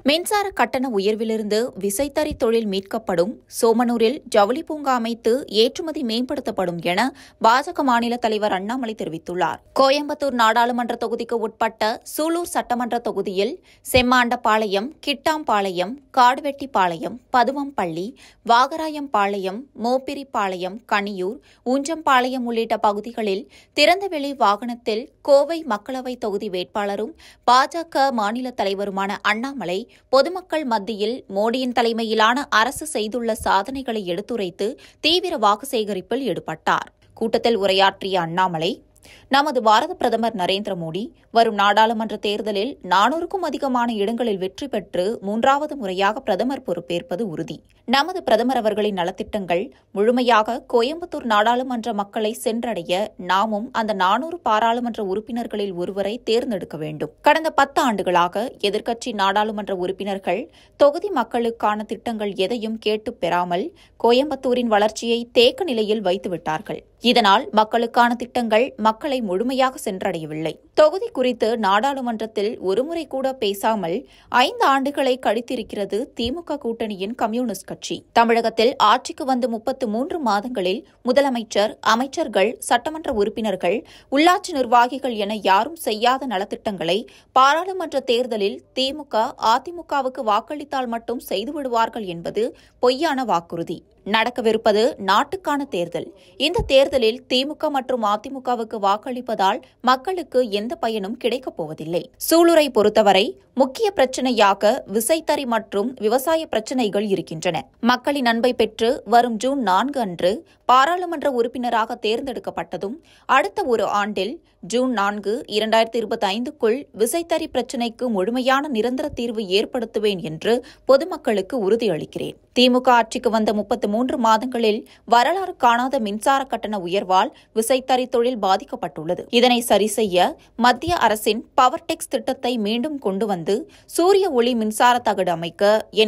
மின்சார கட்டண உயர்விலிருந்து விசைத்தறி தொழில் மீட்கப்படும், சோமனூரில் ஜவுளி பூங்கா அமைத்து ஏற்றுமதி மேம்படுத்தப்படும் என பாஜக மாநில தலைவர் அண்ணாமலை தெரிவித்துள்ளார். கோயம்புத்தூர் நாடாளுமன்ற தொகுதிக்கு உட்பட்ட சூலூர் சட்டமன்ற தொகுதியில் செம்மாண்டபாளையம், கிட்டாம்பாளையம், காடுவெட்டிப்பாளையம், பதுவம்பள்ளி, வாகராயம்பாளையம், மோப்பிரிப்பாளையம், கனியூர், ஊஞ்சம்பாளையம் உள்ளிட்ட பகுதிகளில் திறந்தவெளி வாகனத்தில் கோவை மக்களவைத் தொகுதி வேட்பாளரும் பாஜக மாநில தலைவருமான அண்ணாமலை பொதுமக்கள் மத்தியில் மோடியின் தலைமையிலான அரசு செய்துள்ள சாதனைகளை எடுத்துரைத்து தீவிர வாக்கு சேகரிப்பில் ஈடுபட்டார். கூட்டத்தில் உரையாற்றிய அண்ணாமலை, நமது பாரத பிரதமர் நரேந்திர மோடி வரும் நாடாளுமன்ற தேர்தலில் 400க்கும் அதிகமான இடங்களில் வெற்றி பெற்று 3வது முறையாக பிரதமர் பொறுப்பேற்பது உறுதி. நமது பிரதமர் அவர்களின் நலத்திட்டங்கள் முழுமையாக கோயம்புத்தூர் நாடாளுமன்ற மக்களை சென்றடைய நாமும் அந்த 400 பாராளுமன்ற உறுப்பினர்களில் ஒருவரை தேர்ந்தெடுக்க வேண்டும். கடந்த 10 ஆண்டுகளாக எதிர்க்கட்சி நாடாளுமன்ற உறுப்பினர்கள் தொகுதி மக்களுக்கான திட்டங்கள் எதையும் கேட்டுப் பெறாமல் கோயம்புத்தூரின் வளர்ச்சியை தேக்க நிலையில் வைத்துவிட்டார்கள். இதனால் மக்களுக்கான திட்டங்கள் மக்களை முழுமையாக சென்றடையவில்லை. தொகுதி குறித்து நாடாளுமன்றத்தில் ஒருமுறை கூட பேசாமல் 5 ஆண்டுகளை கழித்திருக்கிறது திமுக கூட்டணியின் கம்யூனிஸ்ட் கட்சி. தமிழகத்தில் ஆட்சிக்கு வந்து 33 மாதங்களில் முதலமைச்சர், அமைச்சர்கள், சட்டமன்ற உறுப்பினர்கள், உள்ளாட்சி நிர்வாகிகள் என யாரும் செய்யாத நலத்திட்டங்களை பாராளுமன்ற தேர்தலில் திமுக, அதிமுகவுக்கு வாக்களித்தால் மட்டும் செய்துவிடுவார்கள் என்பது பொய்யான வாக்குறுதி. நடக்கவிருப்பது நாட்டுக்கான தேர்தல். இந்த தேர்தலில் திமுக மற்றும் அதிமுகவுக்கு வாக்களிப்பதால் மக்களுக்கு எந்த பயனும் கிடைக்கப் போவதில்லை. சூலூரை பொறுத்தவரை முக்கிய பிரச்சினையாக விசைத்தறி மற்றும் விவசாய பிரச்சினைகள் இருக்கின்றன. மக்களின் அன்பை பெற்று வரும் ஜூன் 4 அன்று பாராளுமன்ற உறுப்பினராக தேர்ந்தெடுக்கப்பட்டதும் அடுத்த ஒரு ஆண்டில் ஜூன் 4, 2025க்குள் விசைத்தறி பிரச்சினைக்கு முழுமையான நிரந்தர தீர்வு ஏற்படுத்துவேன் என்று பொதுமக்களுக்கு உறுதியளிக்கிறேன். திமுக ஆட்சிக்கு வந்த 33 மாதங்களில் வரலாறு காணாத மின்சார கட்டண உயர்வால் விசைத்தறி தொழில் பாதிக்கப்பட்டுள்ளது. இதனை சரிசெய்ய மத்திய அரசின் பவர் டெக்ஸ் திட்டத்தை மீண்டும் கொண்டு வந்து சூரிய ஒளி மின்சார தகடு அமைக்க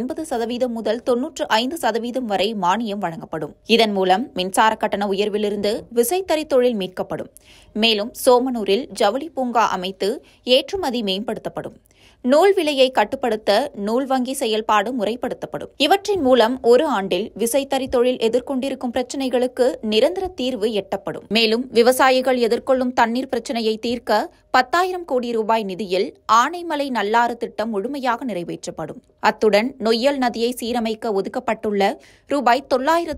80% முதல் 95% வரை மானியம் வழங்கப்படும். இதன் மூலம் மின்சார கட்டண உயர்விலிருந்து விசைத்தறி தொழில் மீட்கப்படும். மேலும் சோமனூரில் ஜவுளி பூங்கா அமைத்து ஏற்றுமதி மேம்படுத்தப்படும். நூல் விலையை கட்டுப்படுத்த நூல் வங்கி செயல்பாடு முறைப்படுத்தப்படும். இவற்றின் மூலம் ஒரு ஆண்டில் விசைத்தறி தொழில் எதிர்கொண்டிருக்கும் பிரச்சினைகளுக்கு நிரந்தர தீர்வு எட்டப்படும். மேலும் விவசாயிகள் எதிர்கொள்ளும் தண்ணீர் பிரச்சினையை தீர்க்க 10,000 கோடி ரூபாய் நிதியில் ஆனைமலை நல்லாறு திட்டம் முழுமையாக நிறைவேற்றப்படும். அத்துடன் நொய்யல் நதியை சீரமைக்க ஒதுக்கப்பட்டுள்ள ரூபாய்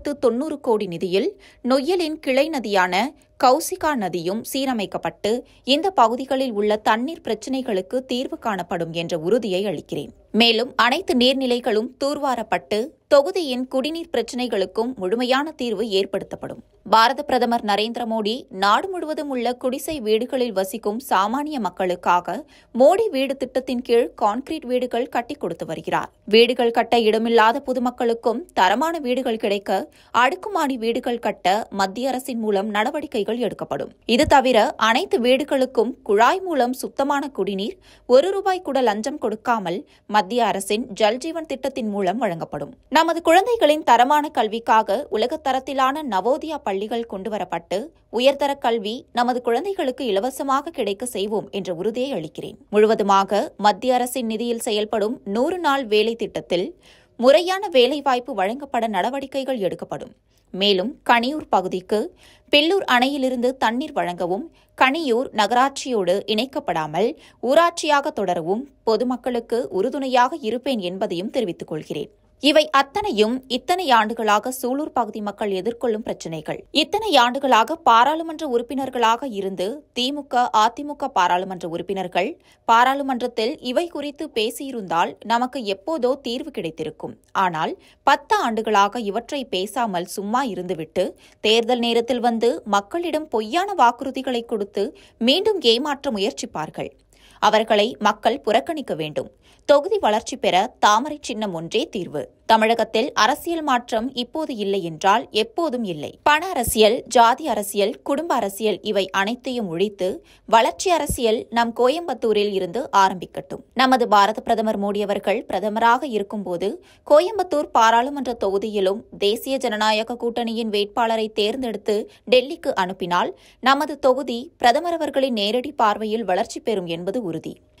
990 கோடி நிதியில் நொய்யலின் கிளை நதியான கௌசிகா நதியும் சீரமைக்கப்பட்டு இந்த பகுதிகளில் உள்ள தண்ணீர் பிரச்சினைகளுக்கு தீர்வு காணப்படும் என்ற உறுதியை அளிக்கிறேன். மேலும் அனைத்து நீர்நிலைகளும் தூர்வாரப்பட்டு தொகுதியின் குடிநீர் பிரச்சினைகளுக்கும் முழுமையான தீர்வு ஏற்படுத்தப்படும். பாரத பிரதமர் நரேந்திர மோடி நாடு முழுவதும் உள்ள குடிசை வீடுகளில் வசிக்கும் சாமானிய மக்களுக்காக மோடி வீடு திட்டத்தின் கீழ் கான்கிரீட் வீடுகள் கட்டிக் கொடுத்து வருகிறார். வீடுகள் கட்ட இடமில்லாத பொதுமக்களுக்கும் தரமான வீடுகள் கிடைக்க அடுக்குமாடி வீடுகள் கட்ட மத்திய அரசின் மூலம் நடவடிக்கைகள் எடுக்கப்படும். இது தவிர அனைத்து வீடுகளுக்கும் குழாய் மூலம் சுத்தமான குடிநீர் 1 ரூபாய் கூட லஞ்சம் கொடுக்காமல் மத்திய அரசின் ஜல்ஜீவன் திட்டத்தின் மூலம் வழங்கப்படும். நமது குழந்தைகளின் தரமான கல்விக்காக உலகத்தரத்திலான நவோதயா பள்ளிகள் கொண்டுவரப்பட்டு உயர்தர கல்வி நமது குழந்தைகளுக்கு இலவசமாக கிடைக்க செய்வோம் என்ற உறுதியை அளிக்கிறேன். முழுவதுமாக மத்திய அரசின் நிதியில் செயல்படும் 100 நாள் வேலை திட்டத்தில் முறையான வேலைவாய்ப்பு வழங்கப்பட நடவடிக்கைகள் எடுக்கப்படும். மேலும் கனியூர் பகுதிக்கு பில்லூர் அணையிலிருந்து தண்ணீர் வழங்கவும், கனியூர் நகராட்சியோடு இணைக்கப்படாமல் ஊராட்சியாக தொடரவும் பொதுமக்களுக்கு உறுதுணையாக இருப்பேன் என்பதையும் தெரிவித்துக் கொள்கிறேன். இவை அத்தனையும் இத்தனை ஆண்டுகளாக சூலூர் பகுதி மக்கள் எதிர்கொள்ளும் பிரச்சினைகள். இத்தனை ஆண்டுகளாக பாராளுமன்ற உறுப்பினர்களாக இருந்து திமுக, அதிமுக பாராளுமன்ற உறுப்பினர்கள் பாராளுமன்றத்தில் இவை குறித்து பேசியிருந்தால் நமக்கு எப்போதோ தீர்வு கிடைத்திருக்கும். ஆனால் 10 ஆண்டுகளாக இவற்றை பேசாமல் சும்மா இருந்துவிட்டு தேர்தல் நேரத்தில் வந்து மக்களிடம் பொய்யான வாக்குறுதிகளை கொடுத்து மீண்டும் ஏமாற்ற முயற்சிப்பார்கள். அவர்களை மக்கள் புறக்கணிக்க வேண்டும். தொகுதி வளர்ச்சி பெற தாமரை சின்னம் ஒன்றே தீர்வு. தமிழகத்தில் அரசியல் மாற்றம் இப்போது இல்லை என்றால் எப்போதும் இல்லை. பண அரசியல், ஜாதி அரசியல், குடும்ப அரசியல் இவை அனைத்தையும் ஒழித்து வளர்ச்சி அரசியல் நம் கோயம்புத்தூரில் இருந்து ஆரம்பிக்கட்டும். நமது பாரத பிரதமர் மோடி அவர்கள் பிரதமராக இருக்கும்போது கோயம்புத்தூர் பாராளுமன்ற தொகுதியிலும் தேசிய ஜனநாயக கூட்டணியின் வேட்பாளரை தேர்ந்தெடுத்து டெல்லிக்கு அனுப்பினால் நமது தொகுதி பிரதமர் அவர்களின் நேரடி பார்வையில் வளர்ச்சி பெறும் என்பது உறுதி.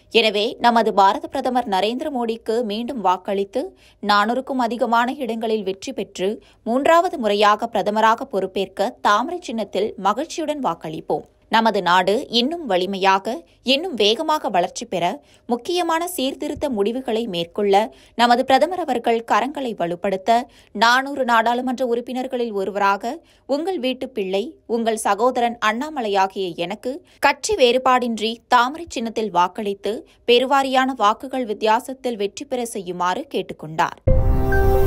எனவே நமது பாரத பிரதமர் நரேந்திர மோடிக்கு மீண்டும் வாக்களித்து 400க்கும் அதிகமான இடங்களில் வெற்றி பெற்று 3வது முறையாக பிரதமராக பொறுப்பேற்க தாமரை சின்னத்தில் மகிழ்ச்சியுடன் வாக்களிப்போம். நமது நாடு இன்னும் வலிமையாக, இன்னும் வேகமாக வளர்ச்சி பெற முக்கியமான சீர்திருத்த முடிவுகளை மேற்கொள்ள நமது பிரதமர் அவர்கள் கரங்களை வலுப்படுத்த 400 நாடாளுமன்ற உறுப்பினர்களில் ஒருவராக உங்கள் வீட்டு பிள்ளை, உங்கள் சகோதரன் அண்ணாமலையாகிய எனக்கு கட்சி வேறுபாடின்றி தாமரை சின்னத்தில் வாக்களித்து பெருவாரியான வாக்குகள் வித்தியாசத்தில் வெற்றி பெற செய்யுமாறு கேட்டுக் கொண்டார்.